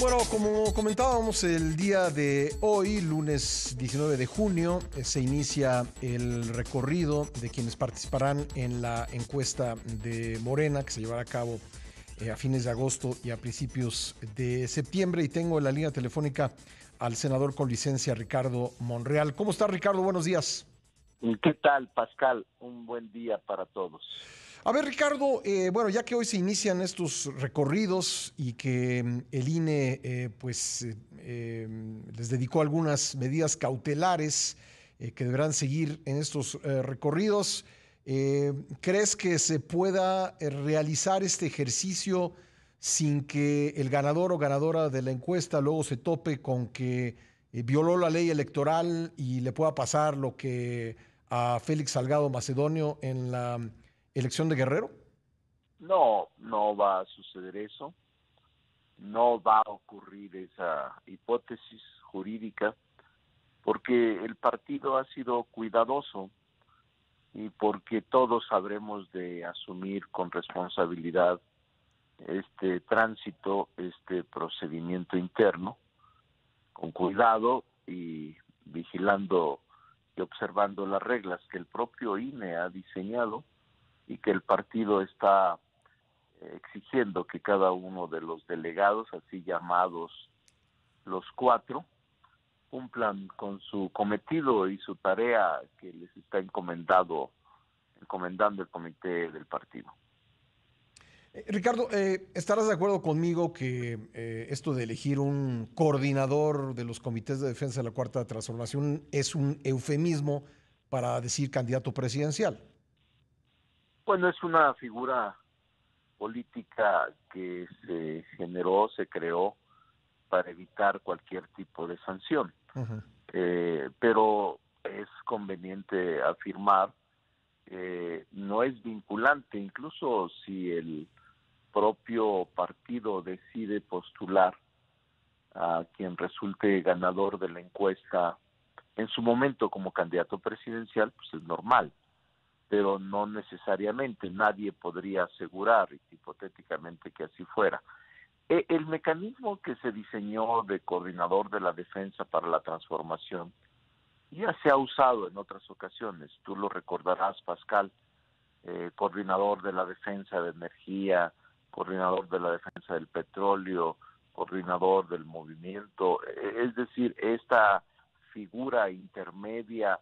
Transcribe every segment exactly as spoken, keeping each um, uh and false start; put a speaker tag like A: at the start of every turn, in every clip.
A: Bueno, como comentábamos el día de hoy, lunes diecinueve de junio, eh, se inicia el recorrido de quienes participarán en la encuesta de Morena que se llevará a cabo eh, a fines de agosto y a principios de septiembre. Y tengo en la línea telefónica al senador con licencia Ricardo Monreal. ¿Cómo está, Ricardo? Buenos días.
B: ¿Qué tal, Pascal? Un buen día para todos.
A: A ver, Ricardo, eh, bueno, ya que hoy se inician estos recorridos y que mm, el I N E eh, pues eh, eh, les dedicó algunas medidas cautelares eh, que deberán seguir en estos eh, recorridos, eh, ¿crees que se pueda eh, realizar este ejercicio sin que el ganador o ganadora de la encuesta luego se tope con que eh, violó la ley electoral y le pueda pasar lo que a Félix Salgado Macedonio en la elección de Guerrero?
B: No, no va a suceder eso. No va a ocurrir esa hipótesis jurídica porque el partido ha sido cuidadoso y porque todos sabremos de asumir con responsabilidad este tránsito, este procedimiento interno, con cuidado y vigilando y observando las reglas que el propio I N E ha diseñado y que el partido está exigiendo que cada uno de los delegados, así llamados los cuatro, cumplan con su cometido y su tarea que les está encomendado, encomendando el comité del partido.
A: Eh, Ricardo, eh, ¿estarás de acuerdo conmigo que eh, esto de elegir un coordinador de los comités de defensa de la Cuarta Transformación es un eufemismo para decir candidato presidencial?
B: Bueno, es una figura política que se generó, se creó para evitar cualquier tipo de sanción.
A: Uh-huh.
B: Eh, pero es conveniente afirmar que no es vinculante, incluso si el propio partido decide postular a quien resulte ganador de la encuesta en su momento como candidato presidencial, pues es normal, pero no necesariamente. Nadie podría asegurar hipotéticamente que así fuera. El mecanismo que se diseñó de coordinador de la defensa para la transformación ya se ha usado en otras ocasiones. Tú lo recordarás, Pascal, eh, coordinador de la defensa de energía, coordinador de la defensa del petróleo, coordinador del movimiento. Es decir, esta figura intermedia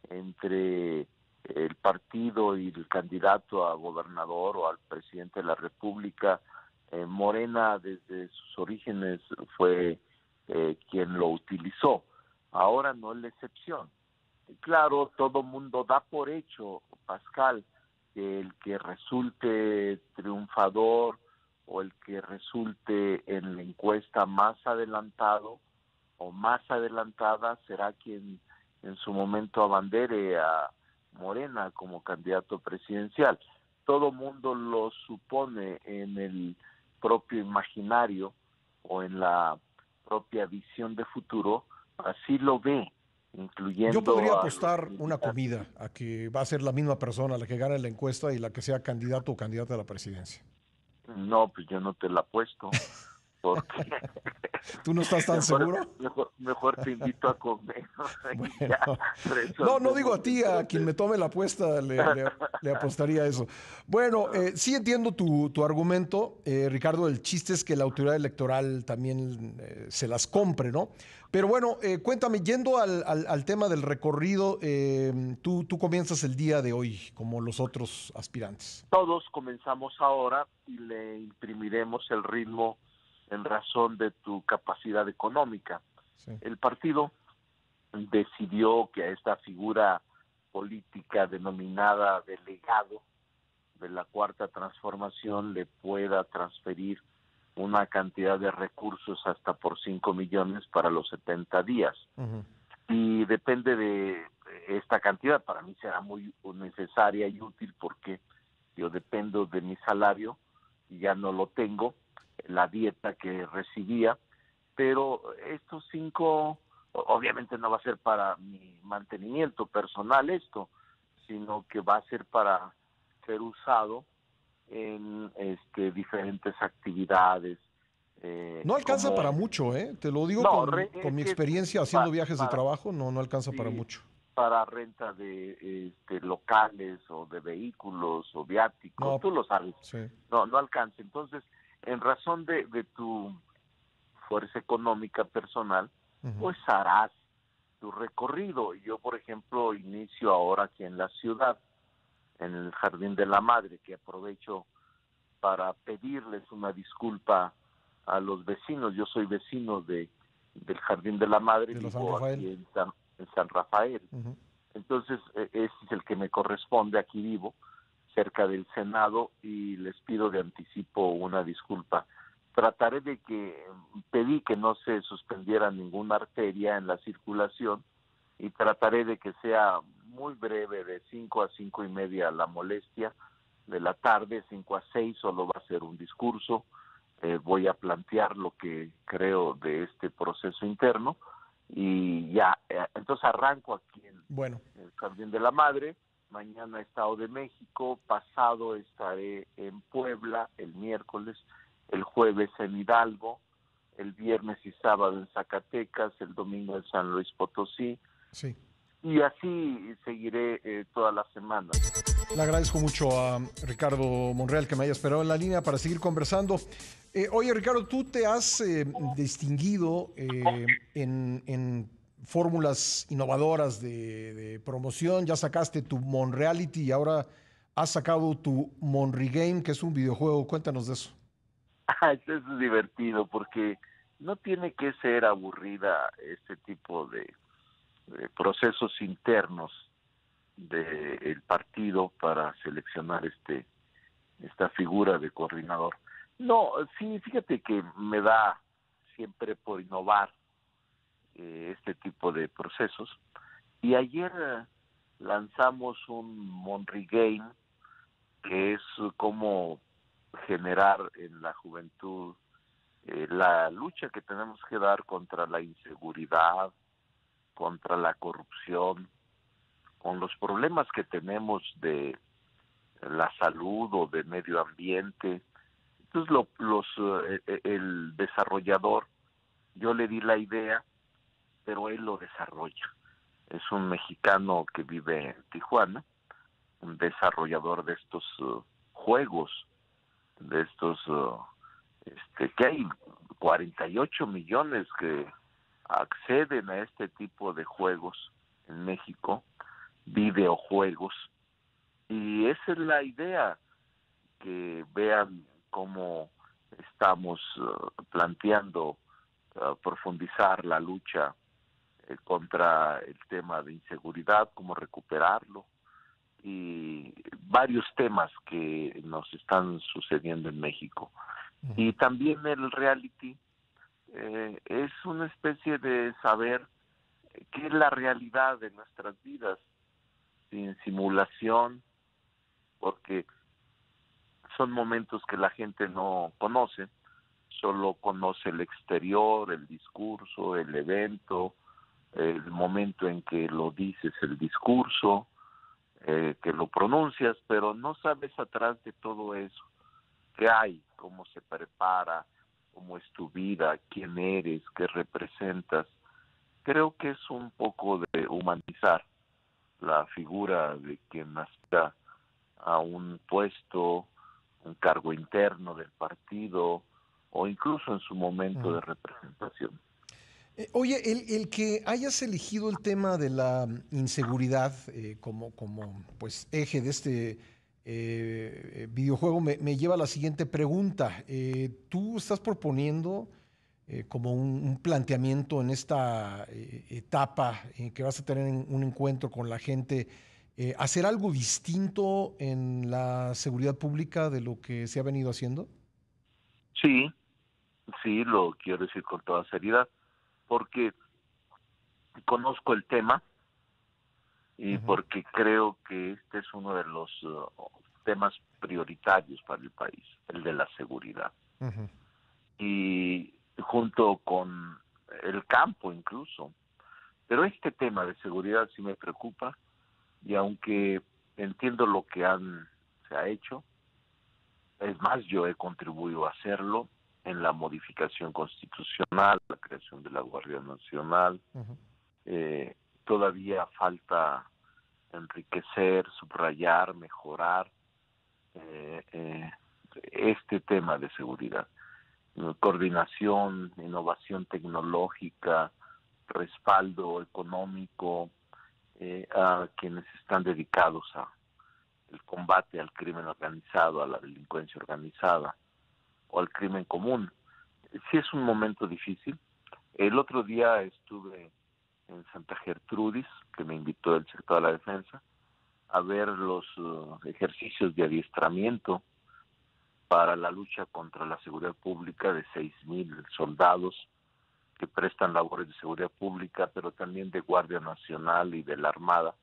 B: entre el partido y el candidato a gobernador o al presidente de la República, eh, Morena desde sus orígenes fue eh, quien lo utilizó. Ahora no es la excepción. Claro, todo mundo da por hecho, Pascal, que el que resulte triunfador o el que resulte en la encuesta más adelantado o más adelantada será quien en su momento abandere a Morena como candidato presidencial. Todo mundo lo supone en el propio imaginario o en la propia visión de futuro, así lo ve, incluyendo...
A: Yo podría
B: a
A: apostar
B: los...
A: una comida a que va a ser la misma persona la que gane la encuesta y la que sea candidato o candidata a la presidencia.
B: No, pues yo no te la apuesto, porque
A: ¿Tú no estás tan
B: mejor,
A: seguro?
B: mejor, mejor te invito a comer. Y ya
A: Bueno, no, no digo
B: resolvemos
A: a
B: el
A: ti, a quien me
B: proceso.
A: tome la apuesta le, le- le apostaría a eso. Bueno, eh, sí entiendo tu, tu argumento, eh, Ricardo. El chiste es que la autoridad electoral también eh, se las compre, ¿no? Pero bueno, eh, cuéntame, yendo al, al- al tema del recorrido, eh, tú, tú comienzas el día de hoy, como los otros aspirantes.
B: Todos comenzamos ahora y le imprimiremos el ritmo en razón de tu capacidad económica.
A: Sí.
B: El partido decidió que a esta figura política denominada delegado de la Cuarta Transformación le pueda transferir una cantidad de recursos hasta por cinco millones para los setenta días.
A: Ujú.
B: Y depende de esta cantidad, para mí será muy necesaria y útil porque yo dependo de mi salario y ya no lo tengo, la dieta que recibía, pero estos cinco, obviamente no va a ser para mi mantenimiento personal esto, sino que va a ser para ser usado en este diferentes actividades, eh,
A: No alcanza para
B: como
A: mucho, ¿eh? Te lo digo
B: no,
A: con,
B: re-
A: con
B: es
A: mi
B: que
A: experiencia haciendo
B: pa-
A: viajes de
B: para
A: trabajo, no, no alcanza para
B: sí,
A: mucho.
B: para renta de este, locales o de vehículos o viáticos,
A: No,
B: tú lo sabes,
A: sí.
B: no, no alcanza. Entonces, en razón de, de tu fuerza económica personal,
A: Ujú.
B: pues harás tu recorrido. Yo, por ejemplo, inicio ahora aquí en la ciudad, en el Jardín de la Madre, que aprovecho para pedirles una disculpa a los vecinos. Yo soy vecino de del Jardín de la Madre,
A: De la San
B: vivo
A: Rafael.
B: aquí en San, en San Rafael.
A: Ujú.
B: Entonces, eh, ese es el que me corresponde, aquí vivo, cerca del Senado, y les pido de anticipo una disculpa. Trataré de que, pedí que no se suspendiera ninguna arteria en la circulación, y trataré de que sea muy breve, de cinco a cinco y media la molestia de la tarde, cinco a seis solo va a ser un discurso. Eh, voy a plantear lo que creo de este proceso interno, y ya, eh, entonces arranco aquí en
A: Bueno,
B: el Jardín de la Madre, mañana Estado de México, pasado estaré en Puebla, el miércoles, el jueves en Hidalgo, el viernes y sábado en Zacatecas, el domingo en San Luis Potosí,
A: sí.
B: y así seguiré eh, toda la semana.
A: Le agradezco mucho a Ricardo Monreal que me haya esperado en la línea para seguir conversando. Eh, oye, Ricardo, tú te has eh, distinguido eh, en, en fórmulas innovadoras de, de promoción. Ya sacaste tu Monreality y ahora has sacado tu Monregame, que es un videojuego. Cuéntanos de eso.
B: Eso es divertido porque no tiene que ser aburrida este tipo de, de procesos internos del partido para seleccionar este esta figura de coordinador. No, sí, fíjate que me da siempre por innovar eh, este tipo de procesos. Y ayer eh, lanzamos un Monry Game, que es como generar en la juventud eh, la lucha que tenemos que dar contra la inseguridad, contra la corrupción, con los problemas que tenemos de la salud o de medio ambiente. Entonces lo, los eh, el desarrollador, yo le di la idea, pero él lo desarrolla. Es un mexicano que vive en Tijuana, un desarrollador de estos uh, juegos, de estos uh, este que hay cuarenta y ocho millones que acceden a este tipo de juegos en México, videojuegos, y esa es la idea, que vean cómo estamos uh, planteando uh, profundizar la lucha eh, contra el tema de inseguridad, cómo recuperarlo, y varios temas que nos están sucediendo en México.
A: Ujú.
B: Y también el reality eh, es una especie de saber qué es la realidad de nuestras vidas, sin simulación, porque son momentos que la gente no conoce, solo conoce el exterior, el discurso, el evento, el momento en que lo dices el discurso, eh, que lo pronuncias, pero no sabes atrás de todo eso, qué hay, cómo se prepara, cómo es tu vida, quién eres, qué representas. Creo que es un poco de humanizar la figura de quien aspira a un puesto, un cargo interno del partido o incluso en su momento
A: Ujú.
B: de representación.
A: Eh, oye, el, el que hayas elegido el tema de la inseguridad eh, como, como pues, eje de este eh, eh, videojuego me, me lleva a la siguiente pregunta. Eh, ¿tú estás proponiendo eh, como un, un planteamiento en esta eh, etapa en que vas a tener en- un encuentro con la gente, eh, hacer algo distinto en la seguridad pública de lo que se ha venido haciendo?
B: Sí, sí, lo quiero decir con toda seriedad, porque conozco el tema y
A: Ujú.
B: porque creo que este es uno de los uh, temas prioritarios para el país, el de la seguridad.
A: Ujú.
B: Y junto con el campo incluso. Pero este tema de seguridad sí me preocupa, y aunque entiendo lo que han se ha hecho, es más, yo he contribuido a hacerlo, en la modificación constitucional, la creación de la Guardia Nacional. Uh-huh. Eh, todavía falta enriquecer, subrayar, mejorar eh, eh, este tema de seguridad. Coordinación, innovación tecnológica, respaldo económico eh, a quienes están dedicados a el combate al crimen organizado, a la delincuencia organizada o al crimen común. Sí es un momento difícil. El otro día estuve en Santa Gertrudis, que me invitó el sector de la defensa, a ver los uh, ejercicios de adiestramiento para la lucha contra la seguridad pública de seis mil soldados que prestan labores de seguridad pública, pero también de Guardia Nacional y de la Armada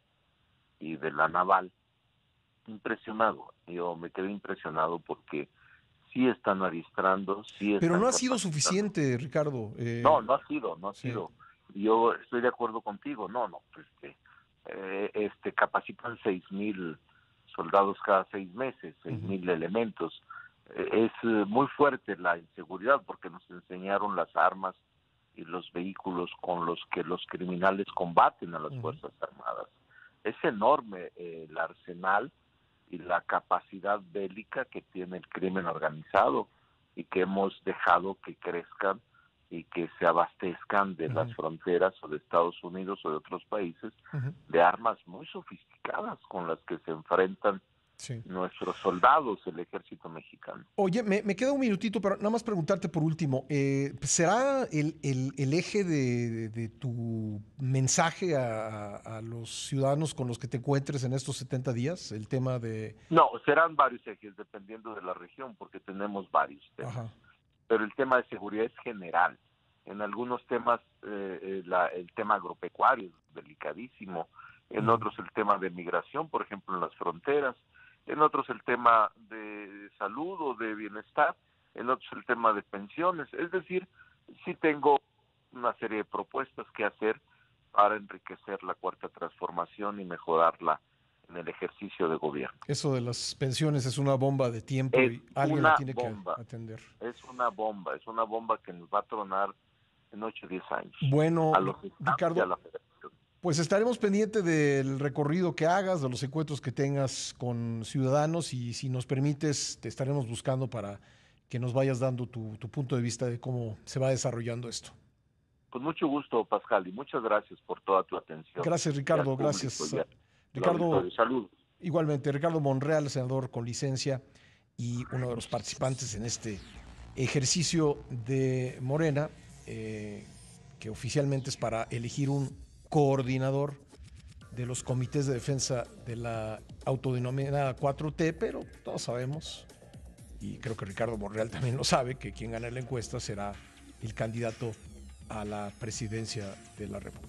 B: y de la Naval. Impresionado, yo me quedé impresionado porque sí están adiestrando, sí están.
A: Pero no ha sido suficiente, Ricardo.
B: Eh, no, no ha sido, no ha
A: sí.
B: sido. Yo estoy de acuerdo contigo, no, no, pues que eh, este capacitan seis mil soldados cada seis meses, seis mil uh-huh. elementos. Eh, es eh, muy fuerte la inseguridad porque nos enseñaron las armas y los vehículos con los que los criminales combaten a las uh-huh. Fuerzas Armadas. Es enorme eh, el arsenal y la capacidad bélica que tiene el crimen organizado y que hemos dejado que crezcan y que se abastezcan de uh-huh. las fronteras o de Estados Unidos o de otros países uh-huh. de armas muy sofisticadas con las que se enfrentan sí. nuestros soldados, el ejército mexicano.
A: Oye, me, me queda un minutito, pero nada más preguntarte por último, eh, ¿será el, el, el eje de, de, de tu mensaje a, a los ciudadanos con los que te encuentres en estos setenta días, el tema de...?
B: No, serán varios ejes dependiendo de la región, porque tenemos varios temas. Ajá. Pero el tema de seguridad es general. En algunos temas, eh, la, el tema agropecuario es delicadísimo. En uh-huh. otros el tema de migración, por ejemplo, en las fronteras. En otros el tema de salud o de bienestar. En otros el tema de pensiones. Es decir, sí tengo una serie de propuestas que hacer para enriquecer la cuarta transformación y mejorarla en el ejercicio de gobierno.
A: Eso de las pensiones es una bomba de tiempo
B: es
A: y alguien la tiene bomba, que atender.
B: Es una bomba, es una bomba que nos va a tronar en ocho o diez años.
A: Bueno,
B: a los
A: Ricardo,
B: a la
A: pues estaremos pendientes del recorrido que hagas, de los encuentros que tengas con ciudadanos y si nos permites te estaremos buscando para que nos vayas dando tu, tu punto de vista de cómo se va desarrollando esto.
B: Con mucho gusto, Pascal, y muchas gracias por toda tu atención.
A: Gracias, Ricardo, gracias.
B: Ya,
A: Ricardo,
B: salud.
A: Igualmente, Ricardo Monreal, senador con licencia y uno de los participantes en este ejercicio de Morena, eh, que oficialmente es para elegir un coordinador de los comités de defensa de la autodenominada cuatro T, pero todos sabemos, y creo que Ricardo Monreal también lo sabe, que quien gane la encuesta será el candidato a la presidencia de la República.